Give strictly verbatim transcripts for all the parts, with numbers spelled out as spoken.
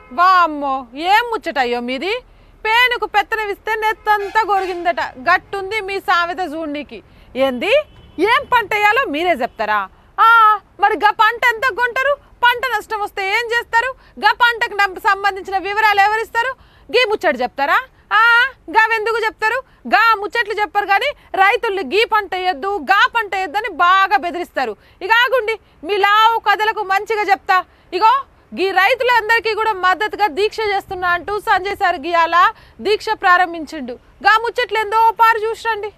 వామ్మో ఏం ముచ్చటయ్యో మీది పేనుకు పెత్తనవిస్తే నెత్తంతా గొరిగిందట గట్టుంది మీ సామెత చూడనీకి ఏంది ఏం పంట వేయాలో మీరే చెప్తారా మరి గా పంట ఎంత కొంటారు పంట నష్టం వస్తే ఏం చేస్తారు గా పంటకు సంబంధించిన వివరాలు ఎవరిస్తారు గీ ముచ్చట చెప్తారా గావెందుకు చెప్తారు గా ముచ్చట్లు చెప్పరు కానీ రైతులు గీ పంట వేయద్దు గా పంట వేయద్దని బాగా బెదిరిస్తారు ఇక ఆగుండి మీ లావు కథలకు మంచిగా చెప్తా ఇగో గీ రైతులందరికీ కూడా మద్దతుగా దీక్ష చేస్తున్నా అంటూ సంజయ్ సార్ గియాల దీక్ష ప్రారంభించిండు గా ముచ్చట్లు ఎందో పారు చూసండి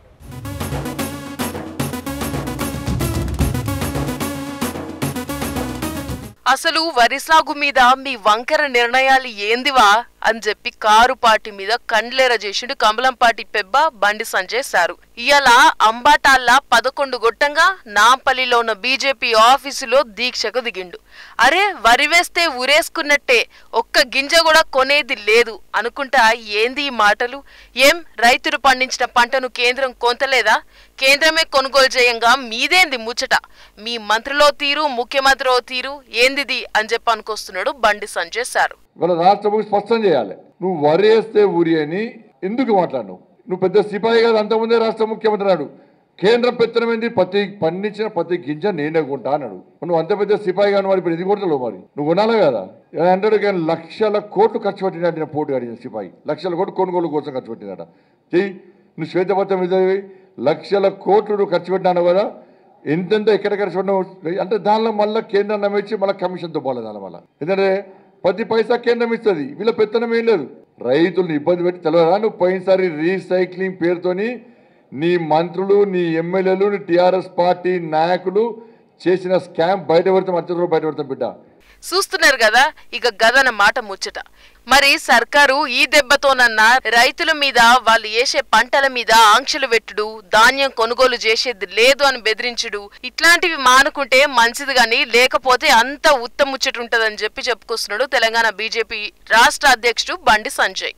అసలు వరి సాగు మీద మీ వంకర నిర్ణయాలు ఏందివా అని చెప్పి కారు పార్టీ మీద కండ్లేర చేసిండు కమలంపాటి పెబ్బ బండి సంజయ్ సారు ఇయాల అంబాటాల్లా పదకొండు గొట్టంగా నాంపల్లిలో ఉన్న బీజేపీ ఆఫీసులో దీక్షకు దిగిండు అరే వరి వేస్తే ఉరేసుకున్నట్టే ఒక్క గింజ కూడా కొనేది లేదు అనుకుంటా ఏంది ఈ మాటలు ఏం రైతులు పండించిన పంటను కేంద్రం కొంతలేదా కేంద్రమే కొనుగోలు చేయంగా మీదేంది ముచ్చట మీ మంత్రిలో తీరు ముఖ్యమంత్రిలో తీరు ఏందిది అని చెప్పి అనుకొస్తున్నాడు బండి సంజయ్ సారు వాళ్ళ రాష్ట్రం స్పష్టం చేయాలి నువ్వు వరి వేస్తే ఊరి అని ఎందుకు మాట్లాడు నువ్వు పెద్ద సిపాయి కాదు అంతకుముందే రాష్ట్ర ముఖ్యమంత్రి అన్నాడు కేంద్రం పెత్తనమైంది ప్రతి పండించిన ప్రతి గింజ నేనే కొంటా అన్నాడు నువ్వు అంత పెద్ద సిపాయి కాని వాడు ఇప్పుడు ఇది కొడతావు మరి నువ్వు కొనాలి కదా అంటాడు కానీ లక్షల కోట్లు ఖర్చు పెట్టినట్టు పోటీ అడిగిన సిపాయి లక్షల కోట్లు కొనుగోలు కోసం ఖర్చు పెట్టినట చెయ్యి నువ్వు శ్వేతపత్రం చదివి లక్షల కోట్లు నువ్వు ఖర్చు పెట్టినావు కదా ఎంతెంత ఎక్కడ ఖర్చు పెట్టినావు అంటే దానిలో మళ్ళీ కేంద్రం నమ్మించి మళ్ళీ కమిషన్తో పోలేదు దాని వల్ల ఎందుకంటే పది పైసా కేంద్రం ఇస్తుంది వీళ్ళ పెత్తనం ఏం లేదు రైతులను ఇబ్బంది పెట్టి తెలియదా నువ్వు పోయినసారి రీసైక్లింగ్ పేరుతోని నీ మంత్రులు నీ ఎమ్మెల్యేలు నీ టీఆర్ఎస్ పార్టీ నాయకులు చేసిన స్కామ్ బయట పెడతాం అత్యంత బయట పెడతాం బిడ్డ చూస్తున్నారు కదా ఇక గదన మాట ముచ్చట మరి సర్కారు ఈ దెబ్బతోనన్నా రైతుల మీద వాళ్ళు వేసే పంటల మీద ఆంక్షలు పెట్టుడు ధాన్యం కొనుగోలు చేసేది లేదు అని బెదిరించుడు ఇట్లాంటివి మానుకుంటే మంచిది గాని లేకపోతే అంత ఉత్తమ ముచ్చట ఉంటదని చెప్పి చెప్పుకొస్తున్నాడు తెలంగాణ బీజేపీ రాష్ట్ర అధ్యక్షుడు బండి సంజయ్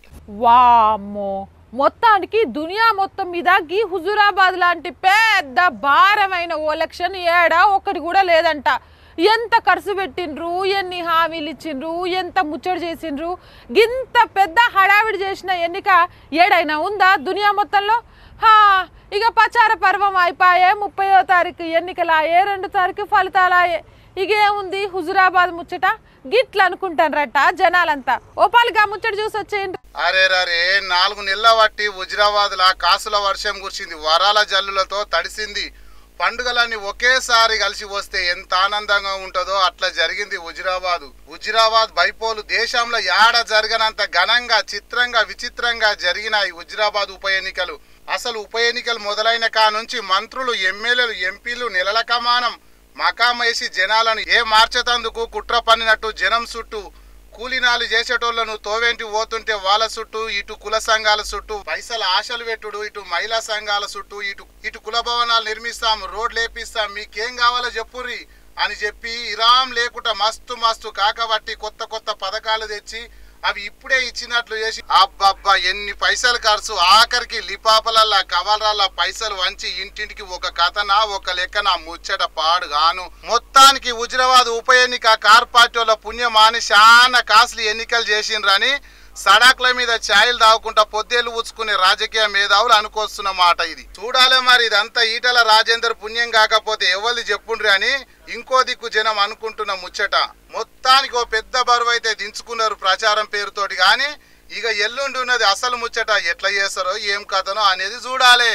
వామ్మో మొత్తానికి దునియా మొత్తం మీద గీ హుజూరాబాద్ లాంటి పెద్ద భారమైన ఎలక్షన్ ఏడా ఒకటి కూడా లేదంట ఎంత ఖర్చు పెట్టిండ్రు ఎన్ని హామీలు ఇచ్చిండ్రు ఎంత ముచ్చట చేసిండ్రు గింత పెద్ద హడావిడి చేసిన ఎన్నిక ఏడైనా ఉందా దునియా మొత్తంలో హా ఇక ప్రచార పర్వం అయిపోయే ముప్పయో తారీఖు ఎన్నికలాయే రెండు తారీఖు ఫలితాలాయే ఇక ఏముంది హుజూరాబాద్ ముచ్చట గిట్లు అనుకుంటానరట జనాలంతా ఓపాలిగా ముచ్చట చూసి వచ్చేయండి అరే రరే నాలుగు నెలల బట్టి హుజూరాబాద్ లా కాసుల వర్షం కురిసింది వరాల జల్లులతో తడిసింది పండుగలన్నీ ఒకేసారి కలిసి వస్తే ఎంత ఆనందంగా ఉంటుందో అట్లా జరిగింది హుజూరాబాద్ హుజూరాబాద్ బైపోలు దేశంలో యాడ జరగనంత ఘనంగా చిత్రంగా విచిత్రంగా జరిగినాయి హుజూరాబాద్ ఉప ఎన్నికలు అసలు ఉప ఎన్నికలు మొదలైన కా నుంచి మంత్రులు ఎమ్మెల్యేలు ఎంపీలు నెలల కమానం మకామేసి జనాలను ఏ మార్చేతందుకు కుట్ర పన్నినట్టు జనం చుట్టూ కూలినాలు చేసేటోళ్లను తోవేంటి పోతుంటే వాళ్ళ చుట్టూ ఇటు కుల సంఘాల చుట్టూ పైసల ఆశలు పెట్టుడు ఇటు మహిళా సంఘాల చుట్టూ ఇటు ఇటు కుల భవనాలు నిర్మిస్తాం రోడ్లు వేపిస్తాం మీకేం కావాలో చెప్పుర్రి అని చెప్పి ఇరాం లేకుండా మస్తు మస్తు కాకబట్టి కొత్త కొత్త పథకాలు తెచ్చి అవి ఇప్పుడే ఇచ్చినట్లు చేసి అబ్బబ్బా ఎన్ని పైసలు ఖర్చు ఆఖరికి లిపాపలల్లా కవలరాల్లా పైసలు వంచి ఇంటింటికి ఒక కథనా ఒక లెక్కన ముచ్చట పాడు గాను మొత్తానికి హుజూరాబాద్ ఉప ఎన్నిక కార్ పార్టీ వాళ్ళ పుణ్యమాని చాలా కాస్ట్లీ ఎన్నికలు చేసిండ్రని సడాకుల మీద ఛాయలు తాగుకుంటా పొద్దేలు ఊచుకునే రాజకీయ మేధావులు అనుకొస్తున్న మాట ఇది చూడాలే మరి ఇదంతా ఈటల రాజేందర్ పుణ్యం కాకపోతే ఎవరిది చెప్పుండ్రి అని ఇంకో దిక్కు జనం అనుకుంటున్న ముచ్చట మొత్తానికి ఓ పెద్ద బరువు అయితే దించుకున్నారు ప్రచారం పేరుతోటి గాని ఇక ఎల్లుండి ఉన్నది అసలు ముచ్చట ఎట్లా చేస్తారో ఏం కథనో అనేది చూడాలి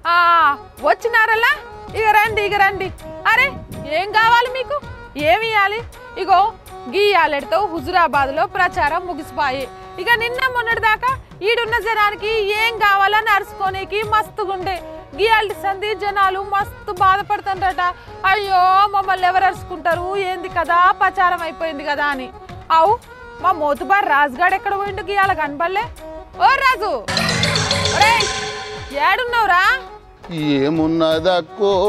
వచ్చినారలా ఇక రండి ఇక రండి అరే ఏం కావాలి మీకు ఏమి ఇవ్వాలి ఇగో గీయాలెడితో హుజూరాబాద్ లో ప్రచారం ముగిసిపోయి ఇక నిన్న మొన్నటి దాకా ఈడున్న జనానికి ఏం కావాలని అరుచుకోనికి మస్తుగుండే గీయాలి సంధి జనాలు మస్తు బాధపడుతుంటారట అయ్యో మమ్మల్ని ఎవరు అరుచుకుంటారు ఏంది కదా ప్రచారం అయిపోయింది కదా అని అవు మా మోతుబార్ రాజుగాడు ఎక్కడ పోయిండు గీయాల కనబడలే ఓ రాజు ఏడున్నావురా ఏమున్నదక్కో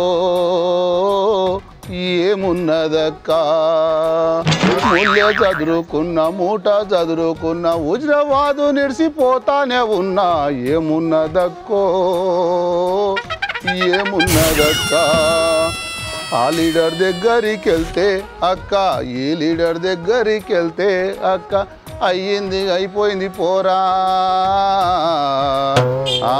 ఏమున్నదక్కా ముల్లె చదురుకున్న మూట చదురుకున్న హుజూరాబాదు నిడిసిపోతానే ఉన్నా ఏమున్నదక్కో ఏమున్నదక్కా ఆ లీడర్ దగ్గరికి వెళ్తే అక్క ఈ లీడర్ దగ్గరికి వెళ్తే అక్క అయ్యింది అయిపోయింది పోరా ఆ,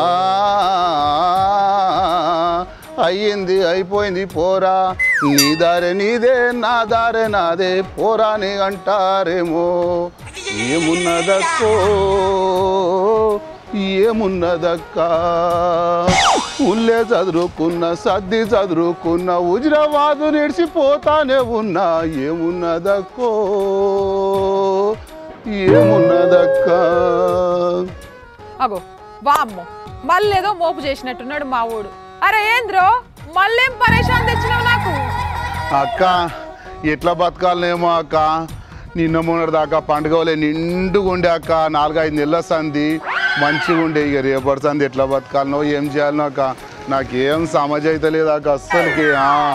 అయ్యింది అయిపోయింది పోరా నీ దారే నీదే నా దారే నాదే పోరాని అంటారేమో ఏమున్నదక్కో ఏమున్నదక్క ఉల్లే చదువుకున్న సర్ది చదువుకున్న హుజరాబాదు నిడిచిపోతానే ఉన్నా ఏమున్నదక్కో ఏమున్నదక్క అగో వామ్మో మళ్ళేదో మోపు చేసినట్టున్నాడు మా ఊడు. అరే ఏంద్రో మళ్ళేం పరేషాన్ తెచ్చినావు నాకు? అక్క ఎట్లా బతకాలనేమో అక్క నిన్న మొన్నటి దాకా పండుగలే నిండుగా ఉండే అక్క నాలుగైదు నెలల సంది మంచిగా ఉండే ఇక రేపటి సంది ఎట్లా బతకాలనో ఏం చేయాలనో అక్క నాకేం సమజ్ అయితే లేదు అక్క అస్సలకి.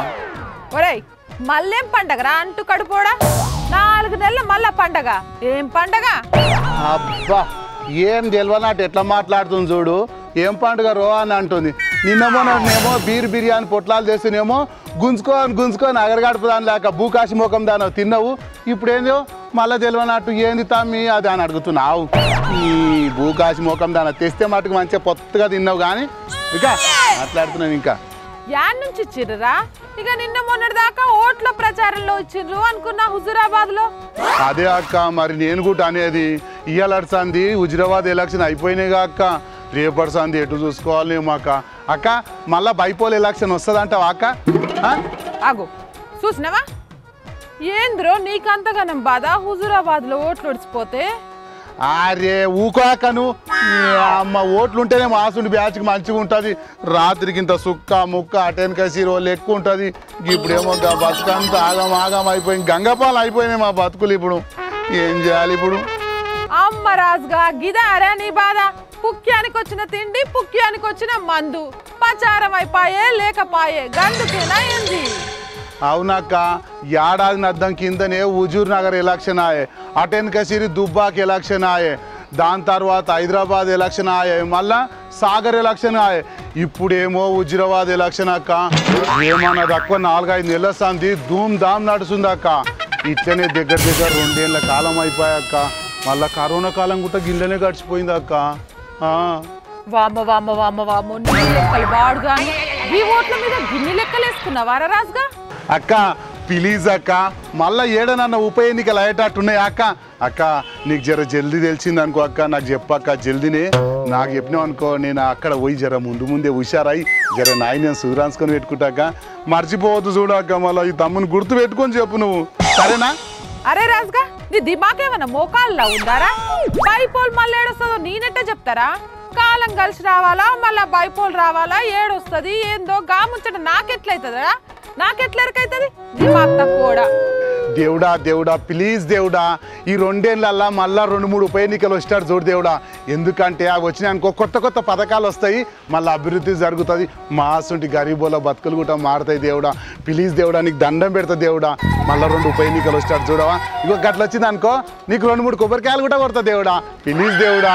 ఒరేయ్ మళ్ళేం పండగరా అంటూ కడుపోడా? నాలుగు నెలలు మళ్ళా పండగ ఏం పండగ? అబ్బా ఏం తెలియనట్టు ఎట్లా మాట్లాడుతుంది చూడు. ఏం పండుగ రో అని అంటుంది. నిన్న మొన్నేమో బీర్ బిర్యానీ పొట్లాలు తెస్తేనేమో గుంజుకొని గుంజుకొని అగరగడుపు దాని లేక భూకాశి ముఖం దాని తిన్నావు. ఇప్పుడు ఏందో మళ్ళీ తెలియనట్టు ఏంది తమ్మి అది అని అడుగుతున్నావు. ఈ భూకాశి ముఖం దాని తెస్తే మటుకు మంచిగా పొత్తగా తిన్నావు కానీ ఇంకా మాట్లాడుతున్నాను. ఇంకా యాడ్ నుంచి ఇచ్చిర్రా? ఇక నిన్న మొన్నటి దాకా ఓట్ల ప్రచారంలో ఇచ్చిండ్రు అనుకున్నా హుజురాబాద్ లో. అదే అక్క మరి నేను కూడా అనేది ఇయ్యాల సంది హుజురాబాద్ ఎలక్షన్ అయిపోయినాయిగా అక్క రేపటి సంది ఎటు చూసుకోవాలేమో అక్క. అక్క మళ్ళా బైపోల్ ఎలక్షన్ వస్తుందంటావా అక్క? ఆగు చూసినావా ఏంద్రో నీకంతగానం బాధ హుజురాబాద్ లో ఓట్లు ఒడిచిపోతే? అరే ఊకో అక్క నువ్వు అమ్మ ఓట్లుంటేనే మాసుండి బ్యాచ్కి మంచిగా ఉంటుంది. రాత్రికి ఇంత సుక్క ముక్క అటెన్క సీరోలు ఎక్కువ ఉంటుంది. ఇప్పుడేమో బతుకంతా ఆగం ఆగం అయిపోయింది. గంగపాలు అయిపోయినాయి మా బతుకులు. ఇప్పుడు ఏం చేయాలి ఇప్పుడు? అమ్మ రాజుగా గిదారా నీ బాధ? పుక్యానికి వచ్చిన తిండి పుక్యానికి వచ్చిన మందు ప్రచారం అయిపోయే లేకపాయే గందుకేనా ఏంది? అవునక్క ఏడాది అద్దం కిందనే హుజూర్ నగర్ ఎలక్షన్ ఆయే, అటెన్క సిరి దుబ్బాక్ ఎలక్షన్ ఆయే, దాని తర్వాత హైదరాబాద్ ఎలక్షన్ ఆయే, మళ్ళా సాగర్ ఎలక్షన్ ఆయే, ఇప్పుడేమో హుజురాబాద్ ఎలక్షన్ అక్క. ఏమన్నా తక్కువ నాలుగైదు నెలల సంది ధూమ్ ధామ్ నడుస్తుంది అక్క. ఇట్లనే దగ్గర దగ్గర రెండేళ్ల కాలం అయిపోయాక మళ్ళా కరోనా కాలం కూడా గిల్లనే గడిచిపోయింది అక్క. వామ్మ వామ్మ వామ్మ వామ్మ నీ లెక్కలు బాడుగా ఈ ఓట్ల మీద గిన్ని లెక్కలు వేసుకున్నావారా రాజుగా? అక్క ప్లీజ్ అక్క మళ్ళా ఏడనన్న ఉప ఎన్నికలు అయ్యేటట్టున్నాయి అక్క. అక్క నీకు జర జల్దీ తెలిసింది అనుకో అక్క, నాకు చెప్పక్క జల్దీనే. నాకు చెప్పినావు అనుకో నేను అక్కడ పోయి జర ముందు ముందే హుషారై జర నాయి నేను సుధరాన్సుకొని పెట్టుకుంటాక మర్చిపోవద్దు చూడక్క. మళ్ళీ ఈ తమ్ముని గుర్తు పెట్టుకొని చెప్పు నువ్వు, సరేనా? అరే రాజుగా నీ దిమాకేమన్నా మోకాళ్ళ ఉందారా? బైపోల్ మళ్ళీ ఏడొస్తుందో నేనెట్ట చెప్తారా? కాలం కలిసి రావాలా మళ్ళా బైపోల్ రావాలా ఏడొస్తుంది ఏందో గాముచ్చట నాకెట్లయితుందా? నాకెట్లెరకైతుంది దిమాక్ తక్కువ. దేవుడా దేవుడా ప్లీజ్ దేవుడా ఈ రెండేళ్ళల్లా మళ్ళా రెండు మూడు ఉప ఎన్నికలు వస్తాడు చూడు దేవుడా. ఎందుకంటే అవి వచ్చినాయి అనుకో కొత్త కొత్త పథకాలు వస్తాయి, మళ్ళీ అభివృద్ధి జరుగుతుంది, మాసుంటి గరీబోల బతుకులు కూడా మారుతాయి దేవుడా. ప్లీజ్ దేవుడా నీకు దండం పెడతా దేవుడా. మళ్ళీ రెండు ఉప ఎన్నికలు వస్తాడు చూడవా, ఇంకో గట్ల వచ్చింది అనుకో నీకు రెండు మూడు కొబ్బరికాయలు కూడా కొడతా దేవుడా. ప్లీజ్ దేవుడా.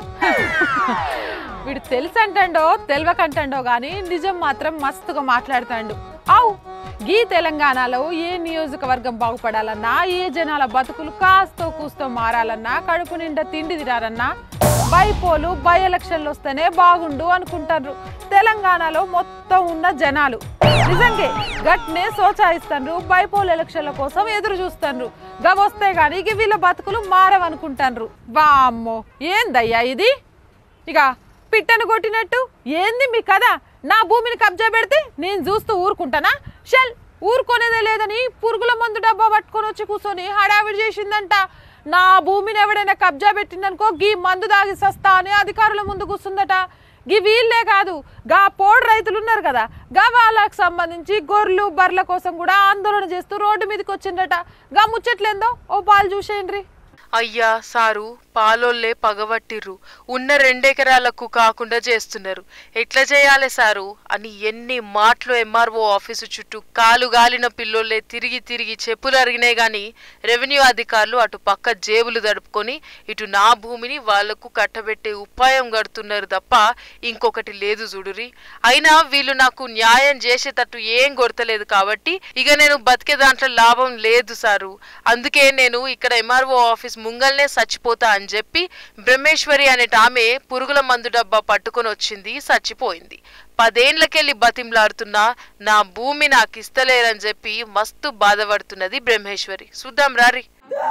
వీడు తెలుసు అంటాడో తెలియకంటాడో గాని నిజం మాత్రం మస్తుగా మాట్లాడతాడు. అవు గీ తెలంగాణలో ఏ నియోజకవర్గం బాగుపడాలన్నా, ఏ జనాల బతుకులు కాస్తో కూస్తో మారాలన్నా, కడుపు నిండా తిండి తినాలన్నా బైపోలు బై ఎలక్షన్లు వస్తేనే బాగుండు అనుకుంటారు తెలంగాణలో మొత్తం ఉన్న జనాలు. నిజంగా గట్నే సోచాయిస్తారు, బైపోల్ ఎలక్షన్ల కోసం ఎదురు చూస్తారు. గవొస్తే గానీ ఇక వీళ్ళ బతుకులు మారవనుకుంటారు. వామ్మో ఏందయ్యా ఇది? ఇక పిట్టను కొట్టినట్టు ఏంది మీ కదా? నా భూమిని కబ్జా పెడితే నేను చూస్తూ ఊరుకుంటానా? షెల్ ఊరుకునేదే లేదని పురుగుల మందు డబ్బా పట్టుకొని వచ్చి కూర్చొని హడావిడి చేసిందంట. నా భూమిని ఎవడైనా కబ్జా పెట్టిందనుకో గీ మందు దాగి సస్తా అని అధికారుల ముందు కూర్చుందట. గీ వీళ్ళే కాదు గా పోడు రైతులు ఉన్నారు కదా, గా వాళ్ళకు సంబంధించి గొర్రెలు బర్రెల కోసం కూడా ఆందోళన చేస్తూ రోడ్డు మీదకి వచ్చిందట. గా ముచ్చట్లేందో ఓ పాలు చూసేయండి. అయ్యా సారు పాలోళ్లే పగబట్టిర్రు. ఉన్న రెండెకరాలకు కాకుండా చేస్తున్నారు. ఎట్లా చేయాలి సారు అని ఎన్ని మాటలు ఎంఆర్ఓ ఆఫీసు చుట్టూ కాలు గాలిన పిల్లోళ్లే తిరిగి తిరిగి చెప్పులు అరిగినాయి గాని రెవెన్యూ అధికారులు అటు పక్క జేబులు దడుపుకొని ఇటు నా భూమిని వాళ్లకు కట్టబెట్టే ఉపాయం గడుతున్నారు తప్ప ఇంకొకటి లేదు చూడురి. అయినా వీళ్ళు నాకు న్యాయం చేసేటట్టు ఏం కొడతలేదు కాబట్టి ఇక నేను బతికే దాంట్లో లాభం లేదు సారు. అందుకే నేను ఇక్కడ ఎంఆర్ఓ ఆఫీస్ ముంగల్నే చచ్చిపోతా అని చెప్పి బ్రహ్మేశ్వరి అనేట ఆమె పురుగుల మందు డబ్బా పట్టుకొని వచ్చింది, చచ్చిపోయింది. పదేండ్లకెళ్ళి బతింలాడుతున్నా నా భూమి నాకు ఇస్తలేరని చెప్పి మస్తు బాధపడుతున్నది బ్రహ్మేశ్వరి. చూద్దాం రారి.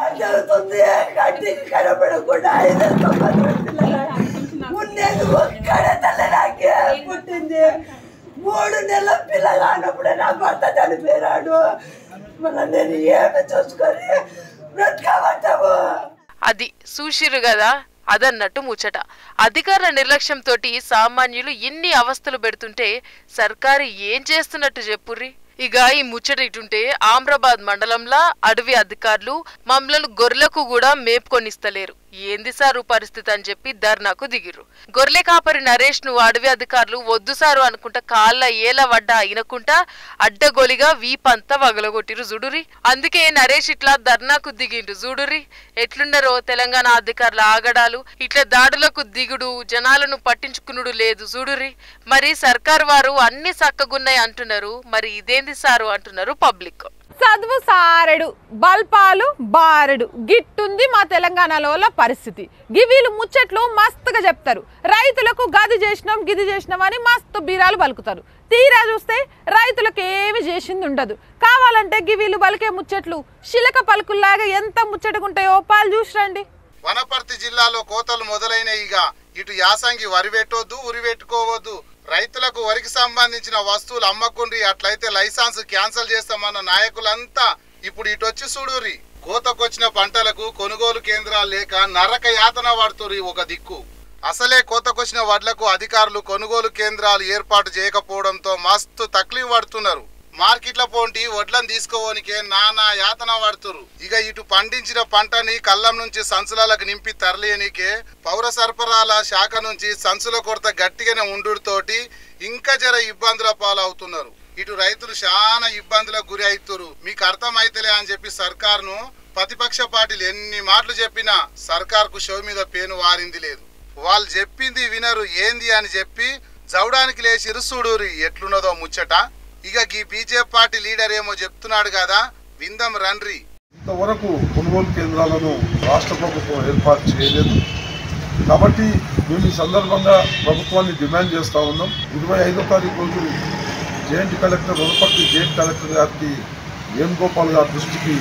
మూడు నెలల పిల్లగానప్పుడే నా భర్త చనిపోయాడు. మళ్ళీ నేను ఏమి చూసుకొని బ్రతకబట్టాము. అది చూసిరు కదా, అదన్నట్టు ముచ్చట. అధికారుల నిర్లక్ష్యంతో సామాన్యులు ఎన్ని అవస్థలు పెడుతుంటే సర్కారు ఏం చేస్తున్నట్టు చెప్పుర్రి. ఇక ఈ ముచ్చట ఇటుంటే ఆమ్రాబాద్ మండలంలో అడవి అధికారులు మమ్మలను గొర్రెలకు కూడా మేపుకొనిస్తలేరు. ఏంది సారు పరిస్థితి అని చెప్పి ధర్నాకు దిగిర్రు. గొర్రె కాపరి నరేష్ ను అడవి అధికారులు వద్దు సారు అనుకుంటా కాళ్ళ ఏల వడ్డా అయినకుంటా అడ్డగోలిగా వీపంతా వగలగొట్టిరు జుడురి. అందుకే నరేష్ ఇట్లా ధర్నాకు దిగిండ్రు జుడురి. ఎట్లున్నారో తెలంగాణ అధికారుల ఆగడాలు, ఇట్లా దాడులకు దిగుడు, జనాలను పట్టించుకునుడు లేదు జుడురి. మరి సర్కారు వారు అన్ని సక్కగున్నాయి అంటున్నారు, మరి ఇదేంది సారు అంటున్నారు పబ్లిక్. చదువు సారెడు బల్పాలు బారెడు గిట్టుంది మా తెలంగాణలో పరిస్థితి. గివీలు ముచ్చట్లు మస్తుగా చెప్తారు. రైతులకు గది చేసినాం గిది చేసినాం అని మస్తు బీరాలు పలుకుతారు. తీరా చూస్తే రైతులకు ఏమి చేసింది ఉండదు. కావాలంటే గివీలు బలికే ముచ్చట్లు శిలక పలుకుల్లాగా ఎంత ముచ్చటగుంటాయో పాలు చూసిరండి. వనపర్తి జిల్లాలో కోతలు మొదలైనవి. ఇక ఇటు యాసంగి వరి పెట్టొద్దు, ఉరి పెట్టుకోవద్దు, రైతులకు వరికి సంబంధించిన వస్తువులు అమ్మకుండ్రి, అట్లయితే లైసెన్స్ క్యాన్సిల్ చేస్తామన్న నాయకులంతా ఇప్పుడు ఇటు వచ్చి చూడురి. కోతకొచ్చిన పంటలకు కొనుగోలు కేంద్రాలు లేక నరక యాతన పడుతురి. ఒక దిక్కు అసలే కోతకొచ్చిన వడ్లకు అధికారులు కొనుగోలు కేంద్రాలు ఏర్పాటు చేయకపోవడంతో మస్తు తక్లీఫ్ పడుతున్నారు. మార్కెట్ల పోంటి వడ్లను తీసుకోవనికే నానా యాతన పడుతురు. ఇక ఇటు పండించిన పంటని కళ్ళం నుంచి సంచులకు నింపి తరలియనికే పౌర సరఫరాల శాఖ నుంచి సంచుల కొరత గట్టిగానే ఉండుతోటి ఇంకా జర ఇబ్బందుల పాలవుతున్నారు. ఇటు రైతులు చాలా ఇబ్బందులకు గురి అవుతురు. మీకు అర్థమైతలే అని చెప్పి సర్కారును ప్రతిపక్ష పార్టీలు ఎన్ని మాటలు చెప్పినా సర్కార్కు షో మీద పేను వారింది లేదు. వాళ్ళు చెప్పింది వినరు. ఏంది అని చెప్పి జవడానికి లేచి ఇరుసుడూరి ఎట్లున్నదో ముచ్చట. ఇక ఈ బీజేపీ పార్టీ లీడర్ ఏమో చెప్తున్నాడు కదా, విందం రండ్రి. ఇంతవరకు కొనుగోలు కేంద్రాలను రాష్ట్ర ప్రభుత్వం ఏర్పాటు చేయలేదు కాబట్టి మేము ఈ సందర్భంగా ప్రభుత్వాన్ని డిమాండ్ చేస్తూ ఉన్నాం. ఇరవై ఐదో తారీఖు రోజు joint collector Wanaparthy joint collector గారికి వేణుగోపాల్ గారి దృష్టికి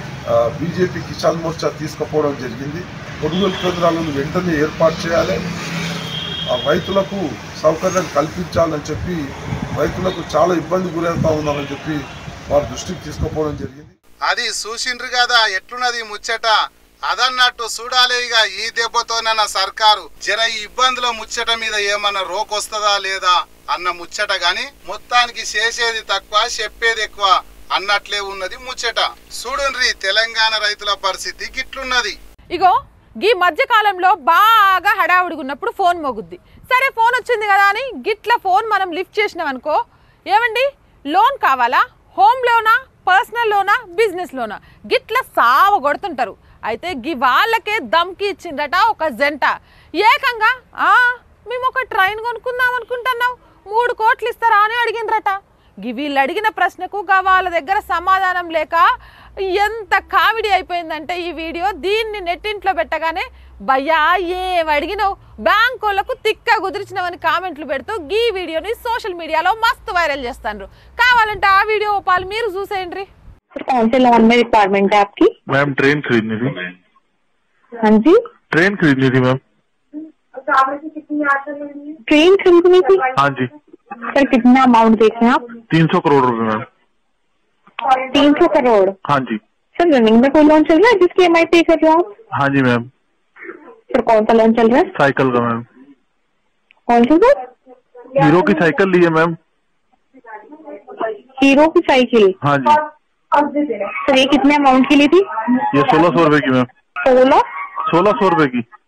బీజేపీ కిసాన్ మోర్చా తీసుకుపోవడం జరిగింది. కొనుగోలు కేంద్రాలను వెంటనే ఏర్పాటు చేయాలి, రైతులకు సౌకర్యం కల్పించాలని చెప్పి రైతులకు చాలా ఇబ్బంది గురవుతా ఉన్నారని చెప్పి వారి దృష్టికి తీసుకుపోవడం జరిగింది. అది చూసిండ్రు కదా ఎట్లున్నది ముచ్చట. అదన్నట్టు చూడాలి ఇక ఈ దెబ్బతోనన్న సర్కారు జర ఈ ఇబ్బందుల ముచ్చట మీద ఏమన్నా రోకొస్తుందా లేదా అన్న ముచ్చట గాని మొత్తానికి చేసేది తక్కువ చెప్పేది ఎక్కువ అన్నట్లే ఉన్నది ముచ్చట. చూడుండ్రి తెలంగాణ రైతుల పరిస్థితి గిట్లున్నది. ఇగో ఈ మధ్య కాలంలో బాగా హడావుడిగున్నప్పుడు ఫోన్ మోగుద్ది. సరే ఫోన్ వచ్చింది కదా అని గిట్ల ఫోన్ మనం లిఫ్ట్ చేసినాం అనుకో, ఏమండి లోన్ కావాలా, హోమ్ లోనా, పర్సనల్ లోనా, బిజినెస్ లోనా, గిట్ల సావ కొడుతుంటారు. అయితే గి వాళ్ళకే దమ్కి ఇచ్చిందట ఒక జంట. ఏకంగా మేము ఒక ట్రైన్ కొనుక్కుందాం అనుకుంటున్నావు, మూడు కోట్లు ఇస్తారా అని అడిగిండ్రట. గి వీళ్ళు అడిగిన ప్రశ్నకు గా వాళ్ళ దగ్గర సమాధానం లేక ఎంత కామెడీ అయిపోయిందంటే ఈ వీడియో. దీన్ని నెట్టింట్లో పెట్టగానే భయ్యా ఏం అడిగినావు, బ్యాంక్ వాళ్ళకు తిక్క కుదిరిచినవని కామెంట్లు పెడుతూ ఈ వీడియోని సోషల్ మీడియాలో మస్తు వైరల్ చేస్తాను. కావాలంటే ఆ వీడియో పాలు మీరు చూసేయండి. कौन से लोन में रिक्वायरमेंट है आपकी? मैम ट्रेन खरीदनी थी। हाँ जी ट्रेन खरीदनी थी मैम। ट्रेन खरीदनी थी? हाँ जी सर कितना अमाउंट देख रहे हैं आप? तीन सौ करोड़ रुपए मैम। तीन सौ करोड़? हाँ जी सर रनिंग में कोई लोन चल रहा है जिसकी ई एम आई पे कर रहे हो आप? हाँ जी मैम। सर कौन सा लोन चल रहा है? साइकिल का मैम। कौन सा सर? हीरो की साइकिल ली है मैम। हीरो की साइकिल? हाँ जी सर ये कितने अमाउंट की ली थी? ये सोलह सौ रुपए की मैम। सोलह? सोलह सौ रुपए की।